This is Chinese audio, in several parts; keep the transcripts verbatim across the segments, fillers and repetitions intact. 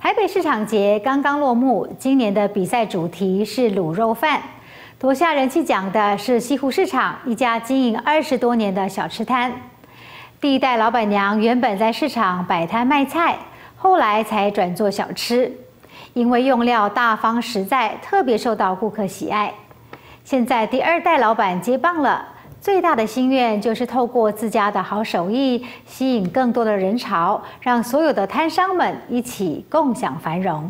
台北市场节刚刚落幕，今年的比赛主题是卤肉饭。夺下人气奖的是西湖市场一家经营二十多年的小吃摊。第一代老板娘原本在市场摆摊卖菜，后来才转做小吃，因为用料大方实在，特别受到顾客喜爱。现在第二代老板接棒了。 最大的心愿就是透过自家的好手艺，吸引更多的人潮，让所有的摊商们一起共享繁荣。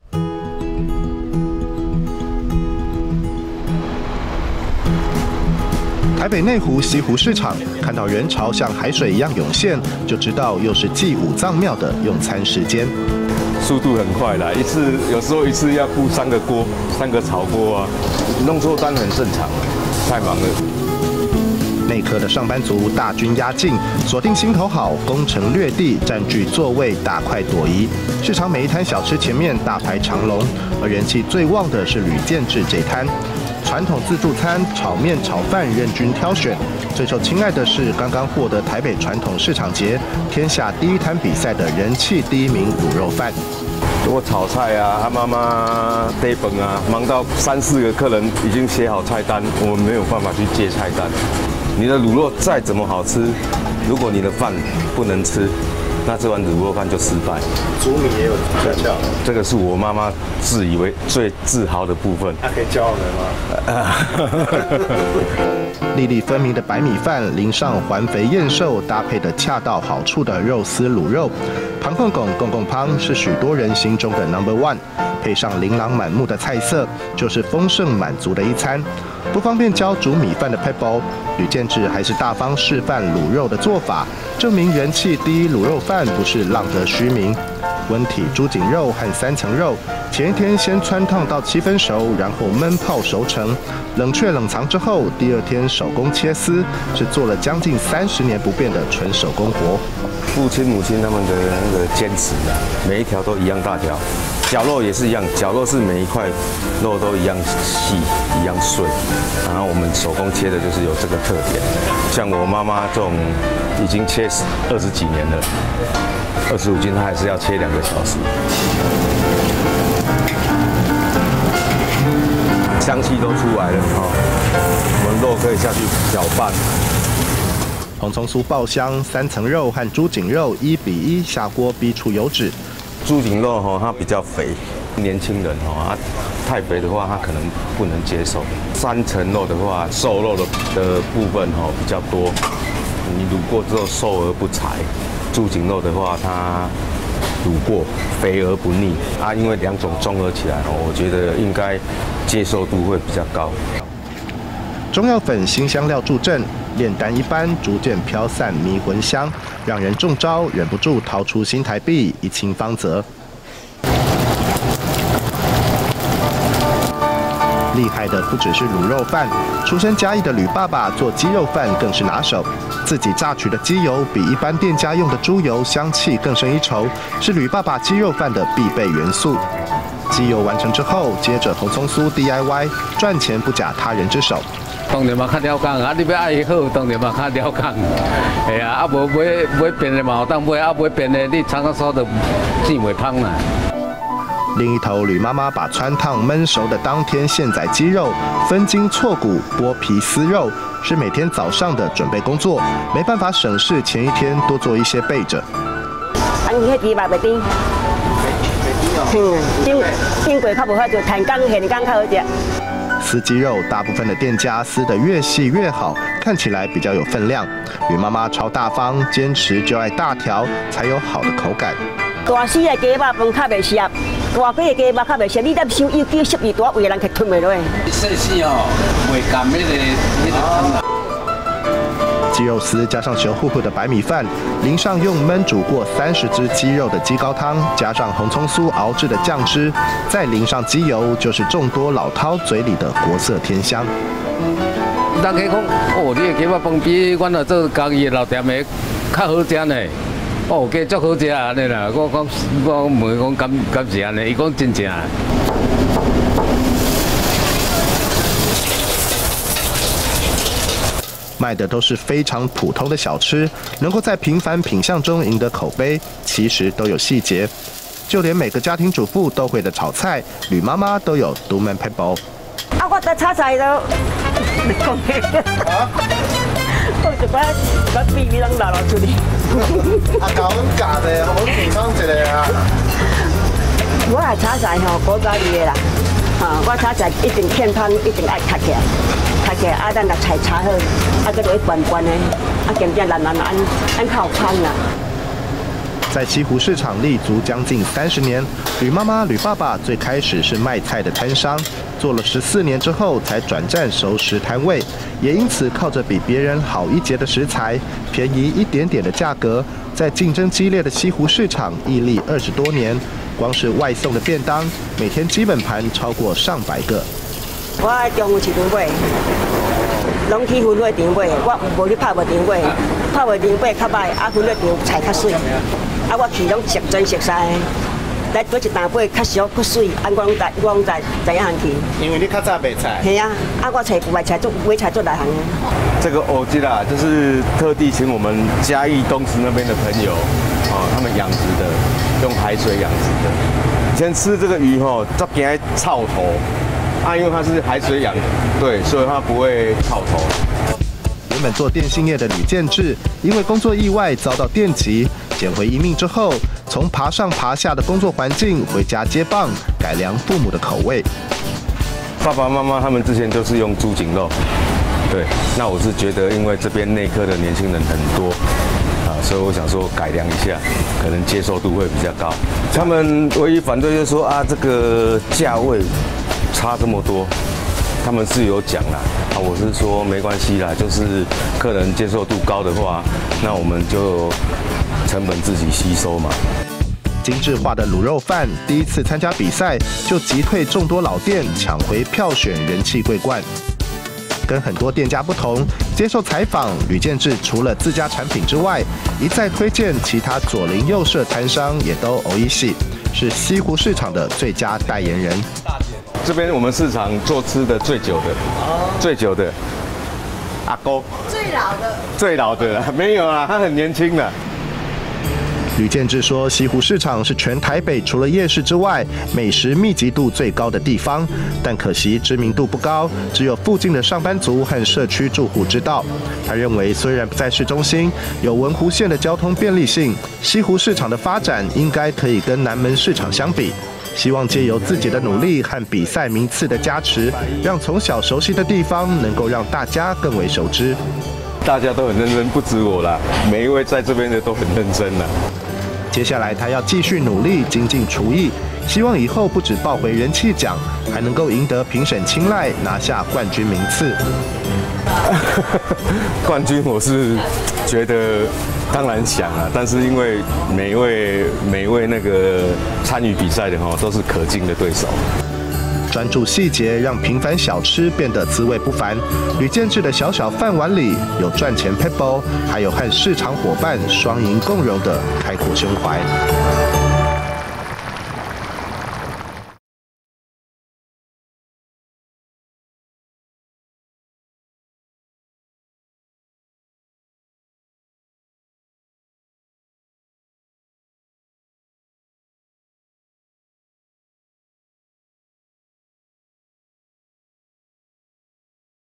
台北内湖西湖市场，看到人潮像海水一样涌现，就知道又是继五脏庙的用餐时间。 速度很快啦，一次有时候一次要顾三个锅、三个炒锅啊，弄错单很正常，太忙了。 内科的上班族大军压境，锁定心头好，攻城略地，占据座位，大快朵颐。市场每一摊小吃前面大排长龙，而人气最旺的是吕建志这摊。传统自助餐，炒面、炒饭任君挑选。最受青睐的是刚刚获得台北传统市场节天下第一摊比赛的人气第一名卤肉饭。 如果炒菜啊，他妈妈带本啊，忙到三四个客人已经写好菜单，我们没有办法去接菜单。你的卤肉再怎么好吃，如果你的饭不能吃，那这碗卤肉饭就失败。 煮米也有诀窍， 这个是我妈妈自以为最自豪的部分。 她可以教我们吗？粒粒分明的白米饭，淋上环肥燕瘦，搭配的恰到好处的肉丝卤肉。 庞凤拱公公汤是许多人心中的 number one， 配上琳琅满目的菜色，就是丰盛满足的一餐。不方便教煮米饭的 Pebble， 吕建志还是大方示范卤肉的做法，证明人气第一卤肉饭不是浪得虚名。温体猪颈肉和三层肉，前一天先汆烫到七分熟，然后焖泡熟成，冷却冷藏之后，第二天手工切丝，是做了将近三十年不变的纯手工活。 父亲、母亲他们的那个坚持啊，每一条都一样大条，绞肉也是一样，绞肉是每一块肉都一样细、一样碎，然后我们手工切的就是有这个特点。像我妈妈这种已经切二十几年了，二十五斤她还是要切两个小时，香气都出来了哈，我们肉可以下去搅拌。 红葱酥爆香，三层肉和猪颈肉一比一下锅逼出油脂。 猪颈肉哈，它比较肥，年轻人哈，太肥的话他可能不能接受。三层肉的话，瘦肉的的部分哈比较多，你卤过之后瘦而不柴。猪颈肉的话，它卤过肥而不腻啊，因为两种综合起来哈，我觉得应该接受度会比较高。 中药粉、辛香料助阵，炼丹一般，逐渐飘散迷魂香，让人中招忍不住掏出新台币一清方泽。厉害的不只是卤肉饭，出身嘉义的吕爸爸做鸡肉饭更是拿手。自己榨取的鸡油比一般店家用的猪油香气更胜一筹，是吕爸爸鸡肉饭的必备元素。 鸡油完成之后，接着红葱酥 D I Y， 赚钱不假他人之手。 当然嘛，较了工啊！你要爱好，当然嘛，较了工。系啊，啊无买买便的嘛，有当买啊买便的，你常常说的钱袂芳啦。 另一头，吕妈妈把汆烫焖熟的当天现宰鸡肉分筋错骨、剥皮撕肉，是每天早上的准备工作，没办法省事前一天多做一些备着。 啊，你迄猪肉袂甜。 嗯，顶顶过较无法就弹钢现钢较好食。 撕鸡肉，大部分的店家撕得越细越好，看起来比较有分量。吕妈妈超大方，坚持就爱大条，才有好的口感。 大丝的鸡肉饭较袂熟，大块的鸡肉较袂熟，你得收又叫十二大位的人去吞袂落。 细丝哦，袂甘迄个迄个汤啊。 鸡肉丝加上熟乎乎的白米饭，淋上用焖煮过三十只鸡肉的鸡高汤，加上红葱酥熬制的酱汁，再淋上鸡油，就是众多老饕嘴里的国色天香。 人家讲，哦，你的鸡肉饭比阮啊做家己的老店的较好食呢。哦，鸡足好食安尼啦。我讲，我问讲敢敢是安尼？伊讲真正。 卖的都是非常普通的小吃，能够在平凡品相中赢得口碑，其实都有细节。 就连每个家庭主妇都会的炒菜，吕妈妈都有独门撇步。 啊，我在炒菜都，你讲啊？我就把把秘密拢流露出嚟。 啊，搞咁夹嘅，好健康一个啊！ 我系炒菜吼，古早味的啦。啊，我炒菜一定片汤，一定爱卡起来，卡起来啊，咱把菜炒好，啊，再落去拌拌的，啊，咸点烂烂烂，安靠汤啦。 在西湖市场立足将近三十年，吕妈妈、吕爸爸最开始是卖菜的摊商，做了十四年之后才转战熟食摊位，也因此靠着比别人好一截的食材、便宜一点点的价格，在竞争激烈的西湖市场屹立二十多年。光是外送的便当，每天基本盘超过上百个。 我中午市场买，拢去分类场买，我无去拍卖场买，拍卖场买较歹，啊分类场菜较水。啊，我去拢熟真熟晒，来做一担买较俗较水，啊我拢知我拢知知影行去。 因为你较早卖菜。 系啊，啊我找卖菜做买菜做内行的。 这个藕鸡啦，就是特地请我们嘉义东石那边的朋友，哦，他们养殖的，用海水养殖的。以前吃这个鱼吼，它给它臭头，啊，因为它是海水养的，对，所以它不会臭头。 原本做电信业的吕建志，因为工作意外遭到电击，捡回一命之后，从爬上爬下的工作环境回家接棒，改良父母的口味。 爸爸妈妈他们之前就是用猪颈肉，对，那我是觉得因为这边内科的年轻人很多，啊，所以我想说改良一下，可能接受度会比较高。他们唯一反对就是说啊，这个价位差这么多。他们是有讲啦，啊，我是说没关系啦，就是客人接受度高的话，那我们就成本自己吸收嘛。 精致化的卤肉饭第一次参加比赛，就击退众多老店，抢回票选人气桂冠。跟很多店家不同，接受采访，吕建志除了自家产品之外，一再推荐其他左邻右舍摊商也都偶一喜，是西湖市场的最佳代言人。 这边我们市场做吃的最久的，最久的阿公， 最老的， 最老的啦，没有啊，他很年轻的。 吕建志说，西湖市场是全台北除了夜市之外，美食密集度最高的地方，但可惜知名度不高，只有附近的上班族和社区住户知道。他认为，虽然不在市中心，有文湖线的交通便利性，西湖市场的发展应该可以跟南门市场相比。希望借由自己的努力和比赛名次的加持，让从小熟悉的地方能够让大家更为熟知。 大家都很认真，不止我啦，每一位在这边的都很认真啦。 接下来他要继续努力精进厨艺，希望以后不止抱回人气奖，还能够赢得评审青睐，拿下冠军名次。 冠军我是觉得当然想啊，但是因为每一位每一位那个参与比赛的哈，都是可敬的对手。 专注细节，让平凡小吃变得滋味不凡。吕建志的小小饭碗里有赚钱撇步，还有和市场伙伴双赢共荣的开阔胸怀。